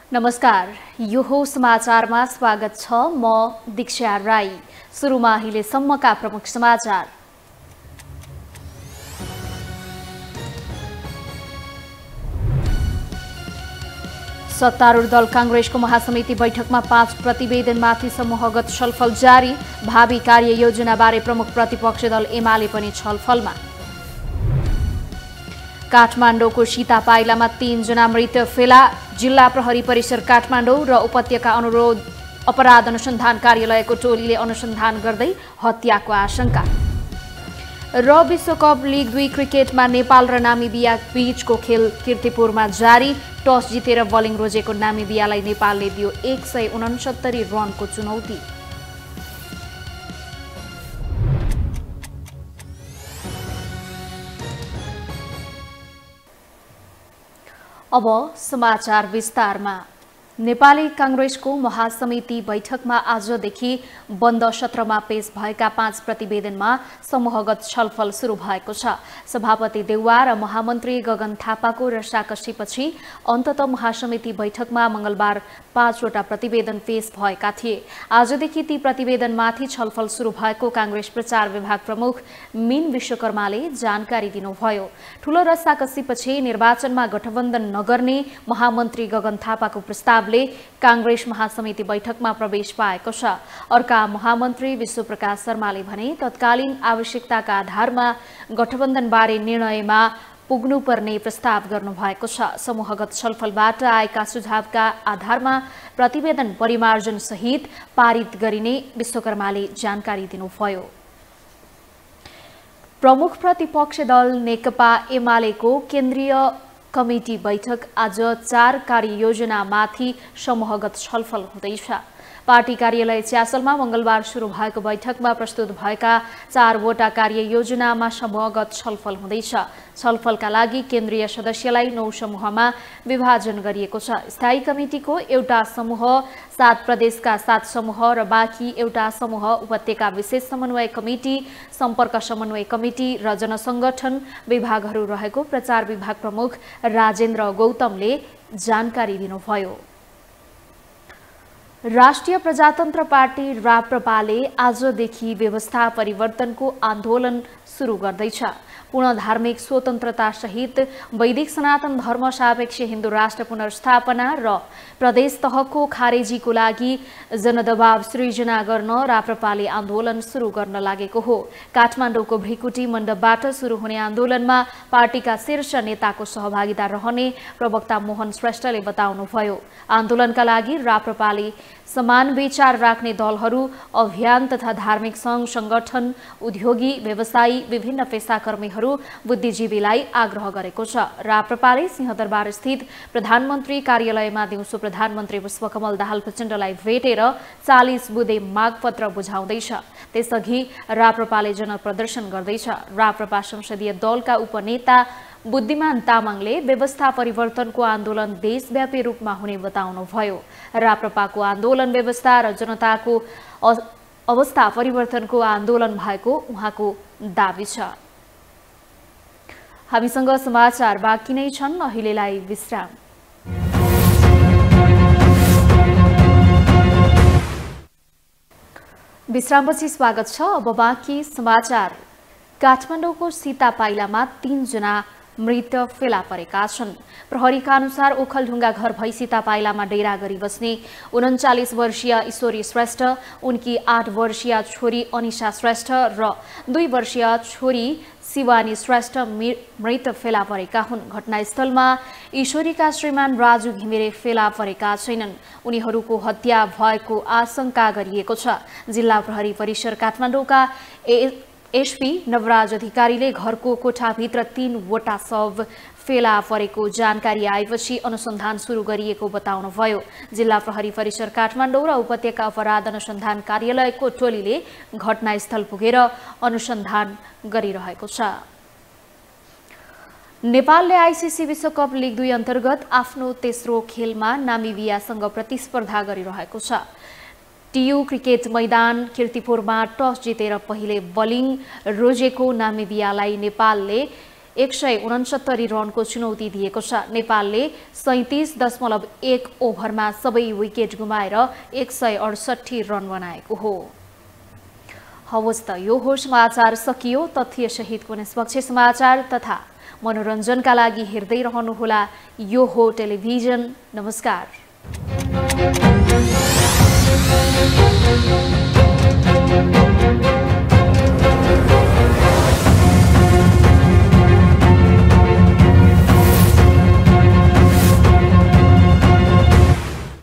नमस्कार, यो हो समाचारमा स्वागत छ। म दीक्षा राई। सुरुमा अहिलेसम्मका प्रमुख समाचार। सत्तारूढ दल कांग्रेसको महासमिति बैठकमा 5 प्रतिवेदनमाथि समूहगत छलफल जारी। भावी कार्ययोजनाबारे प्रमुख प्रतिपक्षी दल एमाले पनि छलफलमा। काठमाडौँको सीतापाइलामा 3 जना मृत फेला। जिल्ला प्रहरी परिसर काठमाडौँ र उपत्यका अनुरोध अपराध अनुसन्धान कार्यालयको टोलीले अनुसन्धान गर्दै हत्याको आशंका। र विश्वकप लिग 2 क्रिकेटमा नेपाल र नामिबिया बीचको खेल कीर्तिपुरमा जारी। टस जितेर बलिङ रोजेको नामिबियालाई नेपालले दियो 169 रनको चुनौती। अब समाचार विस्तारमा। नेपाली कांग्रेसको महासमिति बैठकमा आजदेखि बन्द सत्रमा पेश भएका 5 प्रतिवेदनमा समूहगत छलफल सुरु भएको छ। सभापति देउवा र महामन्त्री गगन थापाको रसाकसीपछि अन्ततः महासमिति बैठकमा मंगलबार 5 वटा प्रतिवेदन पेश भएका थिए। आजदेखि ती प्रतिवेदनमाथि छलफल सुरु भएको कांग्रेस प्रचार विभाग प्रमुख मीन विश्वकर्माले जानकारी दिनुभयो। ठूलो रसाकसीपछि निर्वाचनमा गठबन्धन नगर्ने महामन्त्री गगन थापाको प्रस्ताव कांग्रेस महासमिति बैठकमा प्रवेश पाएको छ। अर्का महामन्त्री विश्वप्रकाश शर्माले भने तत्कालीन आवश्यकताका आधारमा गठबन्धनबारे निर्णयमा पुग्नुपर्ने प्रस्ताव गर्नुभएको छ। समूहगत छलफलबाट आएका सुझावका आधारमा प्रतिवेदन परिमार्जन सहित पारित गरिने विश्वकर्माले जानकारी दिनुभयो। प्रमुख प्रतिपक्षी दल नेकपा एमालेको केन्द्रीय कमिटी बैठक आज 4 कार्ययोजनामाथि समूहगत छलफल हुँदैछ। पार्टी कार्यालय च्यासलमा मंगलबार सुरु भएको बैठकमा प्रस्तुत भएका 4 वटा कार्ययोजनामा समूहगत छलफल हुँदैछ। छलफलका लागि केन्द्रीय सदस्यलाई 9 समूहमा विभाजन गरिएको छ। स्थायी कमिटिको एउटा समूह 7 प्रदेशका 7 समूह र बाँकी एउटा समूह उपत्यका विशेष समन्वय कमिटी, सम्पर्क समन्वय कमिटी र जनसंगठन विभागहरू रहेको प्रचार विभाग प्रमुख राजेन्द्र गौतमले जानकारी दिनुभयो। राष्ट्रिय प्रजातन्त्र पार्टी राप्रपाले आजदेखि व्यवस्था परिवर्तनको आन्दोलन सुरु गर्दैछ। पूर्ण धार्मिक स्वतन्त्रता सहित वैदिक सनातन धर्म सापेक्ष हिन्दू राष्ट्र पुनर्स्थापना र प्रदेश तहको खारेजीको लागि जनदबाव सृजना गर्न राप्रपाले आन्दोलन सुरु गर्न लागेको हो। काठमाडौँको भृकुटी मण्डपबाट सुरु हुने आन्दोलनमा पार्टीका शीर्ष नेताको सहभागिता रहने प्रवक्ता मोहन श्रेष्ठले बताउनुभयो। आन्दोलनका लागि राप्रपाले समान विचार राख्ने दलहरू, अभियान तथा धार्मिक संघ संगठन, उद्योगी, व्यवसायी, विभिन्न पेसाकर्मीहरू, बुद्धिजीवीलाई आग्रह गरेको छ। राप्रपाले सिंहदरबार स्थित प्रधानमन्त्री कार्यालयमा दिउँसो प्रधानमन्त्री पुष्पकमल दाहाल प्रचण्डलाई भेटेर 40 बुँदे मागपत्र बुझाउँदैछ। त्यसअघि राप्रपाले जनप्रदर्शन गर्दैछ। राप्रपा संसदीय दलका उपनेता बुद्धिमान तामाङले व्यवस्था परिवर्तनको आन्दोलन देशव्यापी रूपमा हुने बताउनुभयो। राप्रपाको आन्दोलन व्यवस्था र जनताको अवस्था परिवर्तनको आन्दोलन भएको उहाँको दाबी छ। हामीसँग समाचार बाँकी नै छन्, अहिलेलाई विश्राम। विश्रामपछि स्वागत छ। अब बाँकी समाचार। काठमाडौँको सीतापाइलामा 3 जना मृत फेला परेका छन्। प्रहरीका अनुसार ओखलढुङ्गा घर भई सीतापाइलामा डेरा गरी बस्ने 39 वर्षीय ईश्वरी श्रेष्ठ, उनकी 8 वर्षीय छोरी अनिशा श्रेष्ठ र 2 वर्षीय छोरी शिवानी श्रेष्ठ मृत फेला परेका हुन्। घटनास्थलमा ईश्वरीका श्रीमान राजु घिमिरे फेला परेका छैनन्। उनीहरूको हत्या भएको आशंका गरिएको छ। जिल्ला प्रहरी परिसर काठमाडौँका एसपी नवराज अधिकारीले घरको कोठाभित्र 3 वटा शव फेला परेको जानकारी आएपछि अनुसन्धान सुरु गरिएको बताउनुभयो। जिल्ला प्रहरी परिसर काठमाडौँ र उपत्यका अपराध अनुसन्धान कार्यालयको टोलीले घटनास्थल पुगेर अनुसन्धान गरिरहेको छ। नेपालले आईसीसी विश्वकप लिग 2 अन्तर्गत आफ्नो तेस्रो खेलमा नामिबियासँग प्रतिस्पर्धा गरिरहेको छ। टियु क्रिकेट मैदान कीर्तिपुरमा टस जितेर पहिले बलिङ रोजेको नामिबियालाई नेपालले 169 रनको चुनौती दिएको छ। नेपालले 37.1 ओभरमा सबै विकेट गुमाएर 168 रन बनाएको हो। हवस् त यो हो समाचार सकियो। तथ्य सहितको निष्पक्ष समाचार तथा मनोरञ्जनका लागि हेर्दै रहनुहोला यो हो टेलिभिजन। नमस्कार।